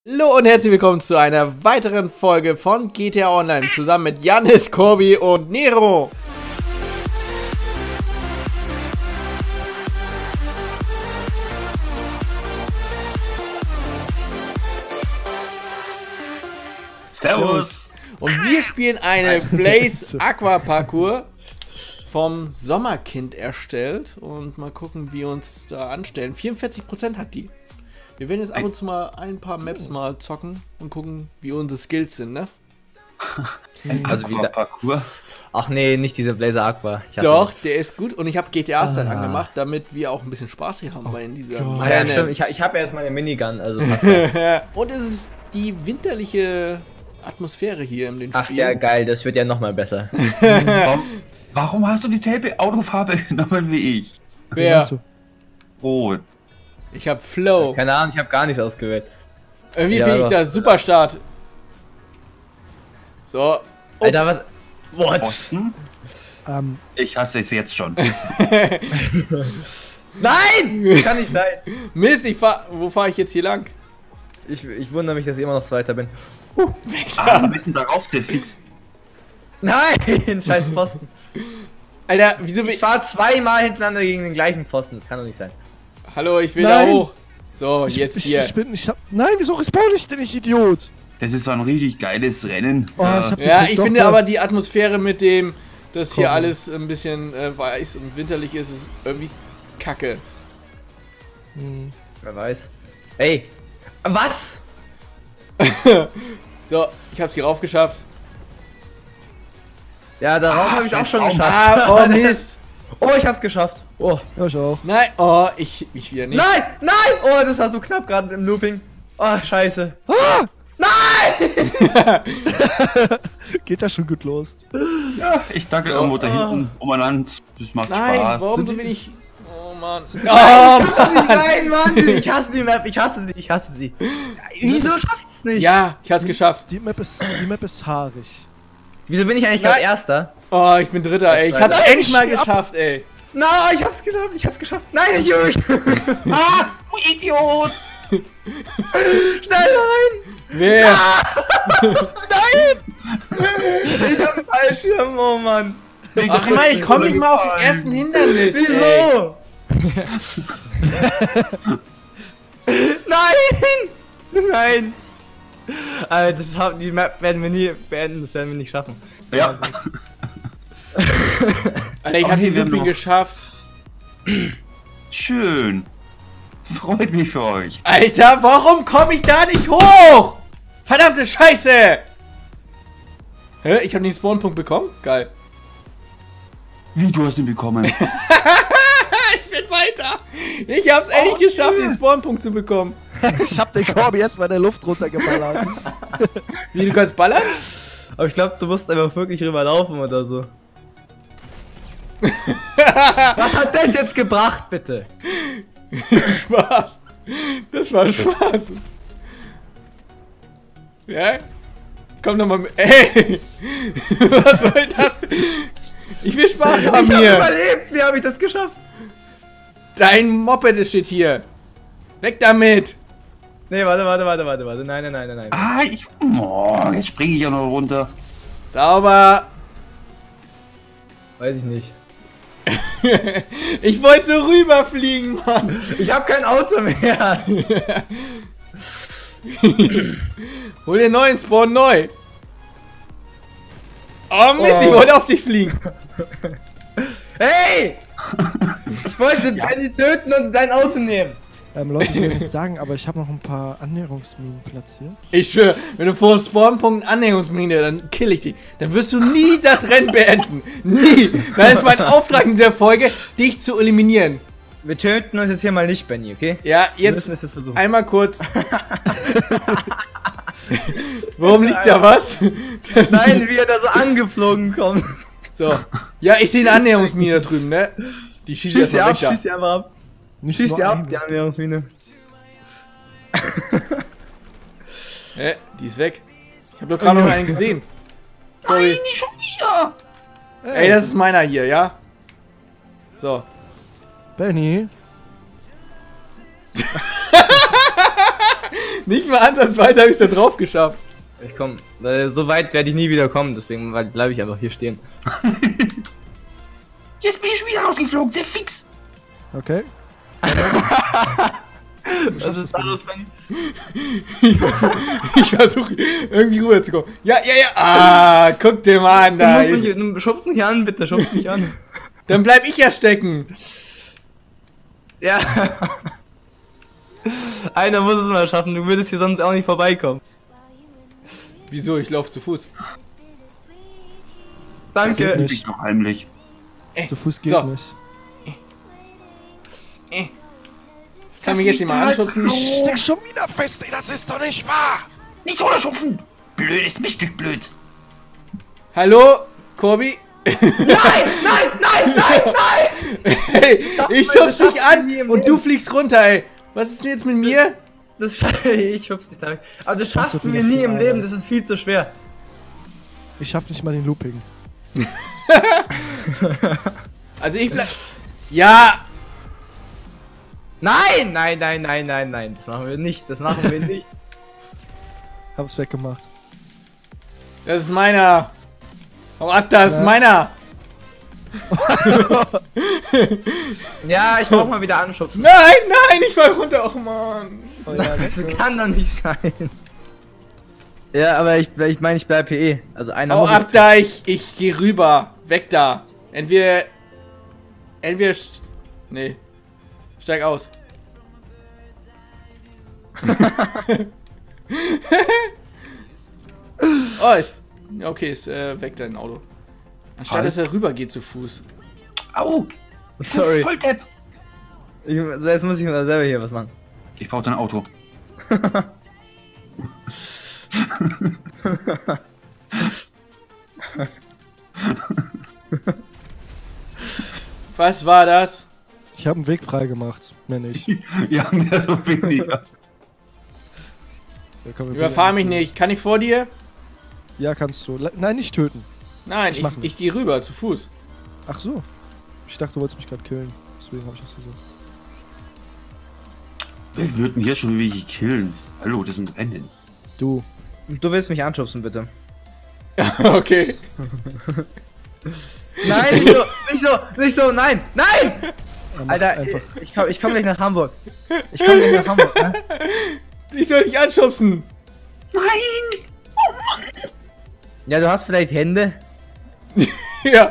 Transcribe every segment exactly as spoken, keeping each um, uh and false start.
Hallo und herzlich willkommen zu einer weiteren Folge von G T A Online zusammen mit Jannis, Corby und Nero. Servus! Und wir spielen eine Blaze Aqua Parkour vom Sommerkind erstellt und mal gucken, wie wir uns da anstellen. vierundvierzig Prozent hat die. Wir werden jetzt ab und zu mal ein paar Maps mal zocken und gucken, wie unsere Skills sind, ne? Also wieder Parkour. Ach nee, nicht dieser Blazer Aqua. Ich hasse Doch, ihn. der ist gut und ich habe G T A-Style Ah. angemacht, damit wir auch ein bisschen Spaß hier haben bei in dieser Ah, ja, stimmt. Ich, ich habe ja jetzt meine Minigun, also passt ja. Und es ist die winterliche Atmosphäre hier in den Ach Spielen. ja, geil, das wird ja nochmal besser. Warum, warum hast du dieselbe Autofarbe genommen wie ich? Wer? Rot. Ich hab Flow. Keine Ahnung, ich habe gar nichts ausgewählt. Irgendwie Ja, finde ich doch. das Superstart. So. Oh. Alter, was? What? Pfosten? Ähm, Ich hasse es jetzt schon. Nein! Kann nicht sein. Mist, ich fahr. Wo fahre ich jetzt hier lang? Ich, ich wundere mich, dass ich immer noch Zweiter bin. Ah, wir müssen darauf zu fix. Nein! Scheiß Pfosten. Alter, wieso bin Ich ich. fahre zweimal hintereinander gegen den gleichen Pfosten. Das kann doch nicht sein. Hallo, ich will Nein. da hoch. So, ich, jetzt ich, hier. Ich bin, ich hab, nein, wieso respawn ich denn, ich Idiot? Das ist so ein richtig geiles Rennen. Oh, ich hab Ja, den ich doch finde da- aber die Atmosphäre mit dem, dass hier Komm. alles ein bisschen äh, weiß und winterlich ist, ist irgendwie kacke. Hm. Wer weiß. Ey! Was? So, ich hab's hier rauf geschafft. Ja, darauf habe ich auch schon geschafft. Ah, oh Mist. Oh, ich hab's geschafft. Oh. Ja, ich auch. Nein, oh, ich, ich wieder nicht. Nein! Nein! Oh, das war so knapp gerade im Looping. Oh, scheiße. Ah! Nein! Geht ja schon gut los. Ja, ich dackel So. irgendwo da hinten umeinander. Das macht Nein, Spaß. warum Sind so die- wenig? Oh Mann. Oh, Oh Mann. nein, Mann! Ich hasse die Map, ich hasse sie, ich hasse sie. Wieso schaff ich es nicht? Ja, ich hab's geschafft. Die Map ist, die Map ist haarig. Wieso bin ich eigentlich gerade Nein. Erster? Oh, ich bin Dritter, ey. Ich hab's Nein, endlich mal ich- geschafft, ey. Nein, ich hab's geschafft, ich hab's geschafft. Nein, ich juckt. Ah, du Idiot! Schnell rein! Wer? Ich hab einen Fallschirm, oh Mann. Ach Mann, ich komm nicht mal auf den ersten Hindernis. Ey. Wieso? Nein! Nein! Alter, das schaffen, die Map werden wir nie beenden, das werden wir nicht schaffen. Ja. Alter, ich hab Okay, den wir haben Looping noch- geschafft. Schön. Freut mich für euch. Alter, warum komm ich da nicht hoch? Verdammte Scheiße! Hä? Ich hab den Spawnpunkt bekommen? Geil. Wie, du hast ihn bekommen? Ich bin weiter. Ich hab's endlich geschafft, den Spawnpunkt zu bekommen. Ich hab den Corby erstmal in der Luft runtergeballert. Wie, du kannst ballern? Aber ich glaube, du musst einfach wirklich rüberlaufen oder so. Was hat das jetzt gebracht, bitte? Spaß. Das war Spaß. Ja? Komm doch mal mit. Ey! Was soll das denn? Ich will Spaß Ich haben hab hier. überlebt! Wie habe ich das geschafft? Dein Moped das steht hier. Weg damit. Nee, warte, warte, warte, warte, warte. Nein, nein, nein, nein, nein. Ah, ich... Oh, jetzt springe ich ja noch runter. Sauber. Weiß ich nicht. Ich wollte so rüberfliegen, Mann. Ich habe kein Auto mehr. Hol den neuen Spawn neu. Oh Mist, Oh. ich wollte auf dich fliegen. Hey! Ich wollte den Benny töten und dein Auto nehmen. Ähm, Leute, ich will nichts sagen, aber ich habe noch ein paar Annäherungsminen platziert. Ich schwöre, wenn du vor dem Spawnpunkt einen Annäherungsmine, dann kill ich dich. Dann wirst du nie das Rennen beenden. Nie. Das ist mein Auftrag in dieser Folge, dich zu eliminieren. Wir töten uns jetzt hier mal nicht, Benny, okay? Ja, Wir jetzt müssen es jetzt versuchen. einmal kurz. Warum liegt da was? Nein, wie er da so angeflogen kommt. So. Ja, ich sehe eine Annäherungsmine da drüben, ne? Die schießt Schieß sie erstmal ab, weg da. schieß sie einfach ab. Nicht Schieß so sie ab, ein- die Annäherungsmine. Hä? Die ist weg. Ich habe doch gerade noch einen gesehen. Sorry. Nein, nicht schon wieder! Ey, das ist meiner hier, ja? So. Benny. Nicht mal ansatzweise habe ich es da drauf geschafft. Ich komm, äh, so weit werde ich nie wieder kommen, deswegen bleibe ich einfach hier stehen. Jetzt bin ich schon wieder rausgeflogen, sehr fix. Okay. Was ist da los, Benny? Ich versuche ich versuch, irgendwie rüberzukommen. Ja, ja, ja. Ah, guck dir mal an Du da. musst mich, du schubst mich an, bitte, schubst mich an. Dann bleib ich ja stecken. Ja. Einer muss es mal schaffen, du würdest hier sonst auch nicht vorbeikommen. Wieso? Ich laufe zu Fuß. Das Danke. ist nicht noch heimlich. Äh, Zu Fuß geht so. nicht. Äh. Kann mich jetzt jemand anschubsen? Ich steck schon wieder fest, ey, das ist doch nicht wahr! Nicht runterschupfen! Blödes Miststück blöd. Hallo, Corby? Nein, nein, nein, nein, nein! Hey, ich das schub's dich schaffst du an nie im und du Leben. fliegst runter, ey. Was ist denn jetzt mit mir? Das scha- ich schub's dich da weg. Aber das schaffst wird du mir wieder nie viel im Arbeit. Leben, das ist viel zu schwer. Ich schaff nicht mal den Looping. Also ich bleib... Ja! Nein, nein, nein, nein, nein, nein, das machen wir nicht, das machen wir nicht. Hab's weggemacht. Das ist meiner. Hau ab, das ist Ja. meiner. Ja, ich brauch mal wieder anschubsen. Nein, nein, ich fall runter. Och, Mann. Oh ja, Das kann doch nicht sein. Ja, aber ich, ich meine, ich bleib hier eh. Also einer Hau muss ab es da, ich, ich geh rüber. Weg da. Entweder... Entweder... st- Nee. Steig aus. Oh, ist... Ja, okay, ist äh, weg dein Auto. Anstatt Halt. dass er rüber geht zu Fuß. Au! Sorry. Voll Depp! Ich, so, jetzt muss ich mal selber hier was machen. Ich brauche dein Auto. Was war das? Ich habe einen Weg frei gemacht. Mehr nicht. Ja, mehr oder weniger. Da kommen wir Überfahr wieder mich hin. nicht. Kann ich vor dir? Ja, kannst du. Le- Nein, nicht töten. Nein, Ich ich, mach ich, nicht. gehe rüber zu Fuß. Ach so. Ich dachte, du wolltest mich gerade killen. Deswegen habe ich das gesagt. Wir würden hier schon wirklich killen. Hallo, das ist ein Rennen. Du. Du willst mich anschubsen, bitte. Okay. Nein, nicht so, nicht so, nicht so, nein, nein! Er macht Alter, einfach. ich, ich komm, ich komm gleich nach Hamburg. Ich komm gleich nach Hamburg, ne? Ich soll dich anschubsen. Nein! Ja, du hast vielleicht Hände. Ja.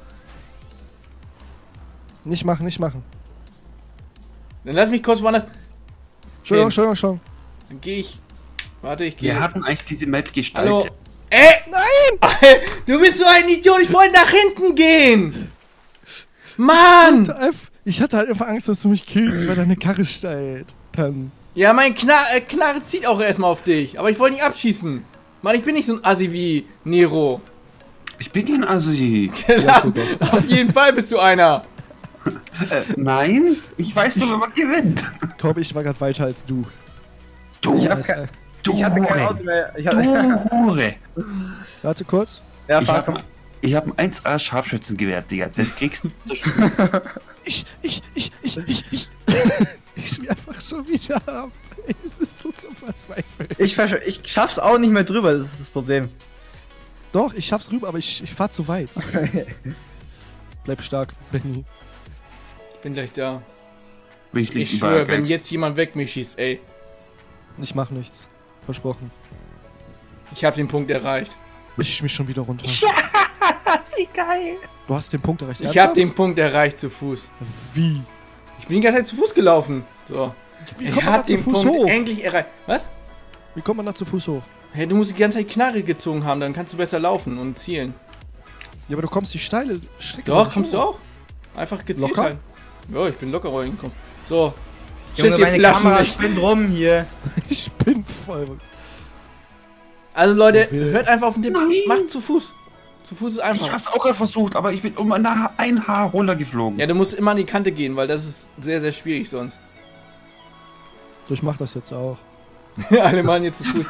Nicht machen, nicht machen. Dann lass mich kurz woanders. Entschuldigung, Hin. Entschuldigung, Entschuldigung. Dann gehe ich. Warte, ich gehe. Wir hatten eigentlich diese Map Hallo. gestaltet. Ey! Nein! Du bist so ein Idiot, ich wollte nach hinten gehen! Mann! Ich hatte halt einfach Angst, dass du mich killst, weil deine Karre steigt. Dann. Ja, mein Knar äh, Knarre zieht auch erstmal auf dich, aber ich wollte nicht abschießen. Mann, ich bin nicht so ein Assi wie Nero. Ich bin kein Assi. Ja, super. Auf jeden Fall bist du einer. Äh, nein? Ich weiß nur, wenn man gewinnt. Komm, ich war gerade weiter als du. Du, Ich hab Das, kein, äh, du ich hatte kein Hure. Auto mehr. Ich Du hatte, Hure. Warte kurz. ja, Ich fahr, hab, komm. ich hab ein eins A Scharfschützengewehr, Digga. Das kriegst du zu spüren. Ich, ich, ich, ich, ich, ich. Ich spiel einfach schon wieder ab. Es ist so zum Verzweifeln. Ich, versch- ich schaff's auch nicht mehr drüber, das ist das Problem. Doch, ich schaff's rüber, aber ich, ich fahr zu weit. Bleib stark, Benny. Ich bin gleich da. Bin ich Ich nicht schwöre, wenn jetzt jemand weg mich schießt, ey. Ich mach nichts. Versprochen. Ich habe den Punkt erreicht. Ich mich schon wieder runter. Wie geil. Du hast den Punkt erreicht. Ich habe Ernsthaft? den Punkt erreicht zu Fuß. Wie? Ich bin die ganze Zeit zu Fuß gelaufen. So. Wie Ich kommt man da hab zu den Fuß Punkt hoch? endlich erreicht. Was? Wie kommt man da zu Fuß hoch? Hey, du musst die ganze Zeit Knarre gezogen haben, dann kannst du besser laufen und zielen. Ja, aber du kommst die steile Strecke. Doch, nicht kommst du hoch. auch? Einfach gezielt Locker? halt. Ja, ich bin locker reingekommen. So. Junge, Schiss, ihr meine Flaschen Kamera nicht. spinnt rum hier. Ich bin voll. Also Leute, Ich will- hört einfach auf den Tipp. Nein. Macht zu Fuß. Zu Fuß ist Ich einfach. hab's auch gerade versucht, aber ich bin um ein Haar, ein Haar runtergeflogen. Ja, du musst immer an die Kante gehen, weil das ist sehr, sehr schwierig sonst. Ich mach das jetzt auch. Alle machen jetzt zu Fuß.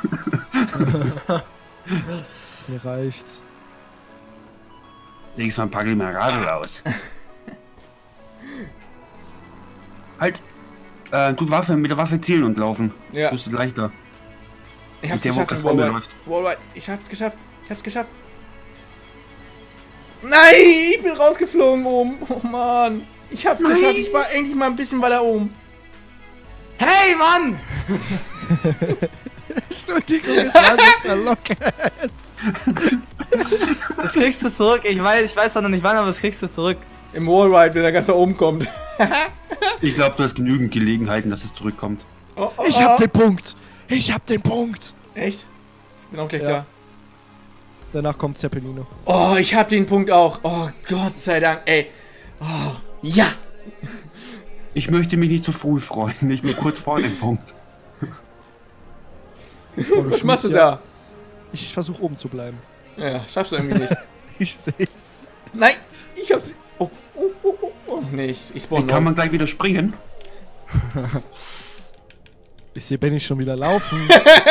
Mir reicht's. Nächstes Mal packe ich mein Radl aus. Halt. Äh, tut Waffe, mit der Waffe zielen und laufen. Ja. Das ist leichter. Ich hab's Der geschafft, Walker den vor mir Wallride. läuft. Wallride. Ich hab's geschafft. Ich hab's geschafft. Nein, ich bin rausgeflogen oben. Oh Mann. Ich hab's Nein. geschafft. Ich war endlich mal ein bisschen weiter oben. Hey, Mann! Entschuldigung, es war so verlockert. Das kriegst du zurück. Ich weiß, ich weiß doch noch nicht wann, aber das kriegst du zurück. Im Wallride, wenn er ganz da oben kommt. Ich glaube, du hast genügend Gelegenheiten, dass es zurückkommt. Oh, oh, Ich hab den Punkt. Ich hab den Punkt. Echt? Ich bin auch gleich Ja. da. Danach kommt Zeppelino. Oh, ich hab den Punkt auch. Oh, Gott sei Dank. Ey. Oh, ja. Ich möchte mich nicht zu früh freuen. Ich bin kurz vor dem Punkt. Oh, Was machst du schießt da? ja- Ich versuche oben zu bleiben. Ja, schaffst du irgendwie nicht. Ich seh's. Nein, ich hab's. Oh, oh, oh, oh, oh. Nee, ich, ich spawn Wie kann neu. man gleich wieder springen? Ich sehe Benny schon wieder laufen.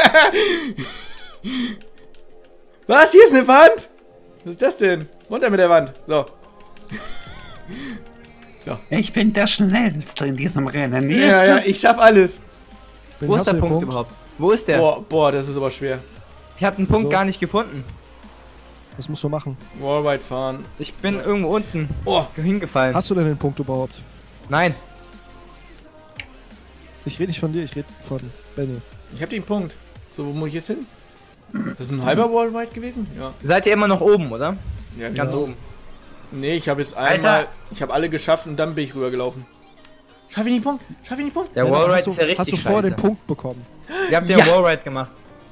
Was? Hier ist eine Wand? Was ist das denn? Runter mit der Wand. So. So. Ich bin der Schnellste in diesem Rennen. Ja, ja, ich schaff alles. Benny, Wo ist hast der du den Punkt, überhaupt? Wo ist der? Boah, boah, das ist aber schwer. Ich habe den Punkt So. gar nicht gefunden. Was musst du machen? Wallride fahren. Ich bin irgendwo unten Oh, hingefallen. Hast du denn den Punkt überhaupt? Nein. Ich rede nicht von dir, ich rede von Benny. ich hab den Punkt. So, wo muss ich jetzt hin? Ist das ein halber Wallride gewesen? Ja. Seid ihr immer noch oben, oder? Ja, Ganz genau. oben. Nee, ich habe jetzt einmal. Alter. Ich habe alle geschafft und dann bin ich rübergelaufen. Schaff ich den Punkt? Schaff ich den Punkt? Der Benny, Wallride hast du, ist ja richtig Hast du scheiße. vor den Punkt bekommen? Ihr habt den Ja. Wallride gemacht.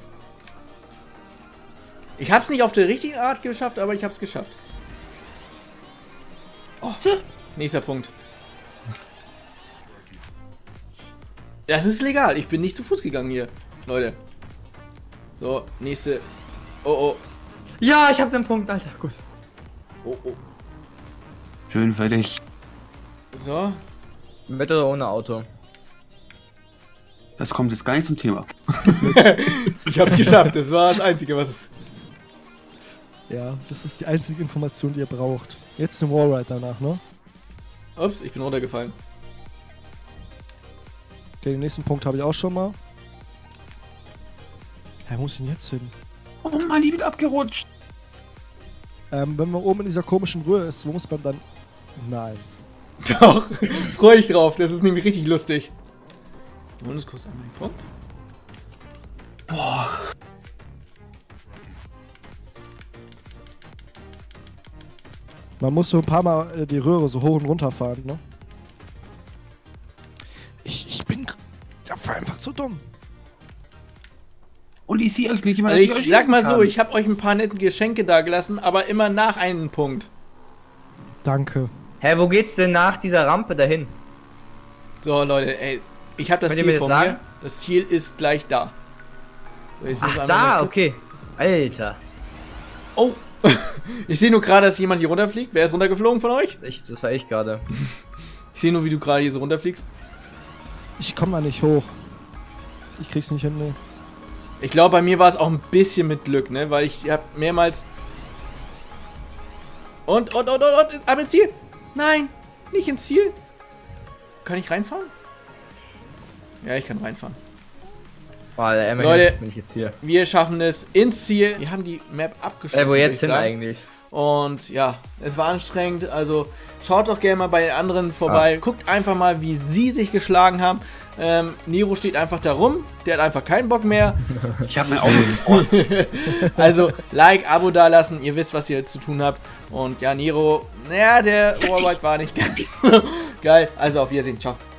Ich hab's nicht auf der richtigen Art geschafft, aber ich hab's geschafft. Oh, nächster Punkt. Das ist legal. Ich bin nicht zu Fuß gegangen hier, Leute. So, nächste. Oh, oh. Ja, ich hab den Punkt, Alter. Gut. Oh, oh. Schön für dich. So. Mit oder ohne Auto? Das kommt jetzt gar nicht zum Thema. Ich hab's geschafft. Das war das Einzige, was es. Ja, das ist die einzige Information, die ihr braucht. Jetzt den Wallride danach, ne? Ups, ich bin runtergefallen. Okay, den nächsten Punkt habe ich auch schon mal. Hä, wo muss ich denn jetzt hin? Oh Mann, die wird abgerutscht. Ähm, wenn man oben in dieser komischen Röhre ist, wo muss man dann... Nein. Doch, freu dich drauf. Das ist nämlich richtig lustig. Wir holen uns kurz einmal den Punkt. Man muss so ein paar Mal äh, die Röhre so hoch und runter fahren, ne? Ich, ich bin dafür einfach zu dumm. Und ich sehe euch nicht immer. Also dass ich euch sag mal sehen so, kann. ich habe euch ein paar nette Geschenke da gelassen, aber immer nach einem Punkt. Danke. Hä, wo geht's denn nach dieser Rampe dahin? So, Leute, ey, ich habe das Könnt ihr Ziel mir das vor mir. sagen? Das Ziel ist gleich da. So, jetzt müssen wir Ach, einmal da, kurz- okay. Alter. Oh! Ich sehe nur gerade, dass jemand hier runterfliegt. Wer ist runtergeflogen von euch? Ich, das war ich gerade. Ich sehe nur, wie du gerade hier so runterfliegst. Ich komme da nicht hoch. Ich krieg's nicht hin, ne. Ich glaube, bei mir war es auch ein bisschen mit Glück, ne? Weil ich habe mehrmals... Und, und, und, und, und, ab ins Ziel! Nein, nicht ins Ziel. Kann ich reinfahren? Ja, ich kann reinfahren. Boah, der Emma, Leute. bin ich jetzt hier. Wir schaffen es ins Ziel. Wir haben die Map abgeschlossen. Äh, wo würd jetzt ich hin sagen. eigentlich? Und ja, es war anstrengend. Also schaut doch gerne mal bei den anderen vorbei. Guckt einfach mal, wie sie sich geschlagen haben. Ähm, Nero steht einfach da rum. Der hat einfach keinen Bock mehr. Ich habe mein Auto gefahren. Also Like, Abo da lassen. Ihr wisst, was ihr zu tun habt. Und ja, Nero, naja, der Wallride war nicht ganz geil. Also auf Wiedersehen. Ciao.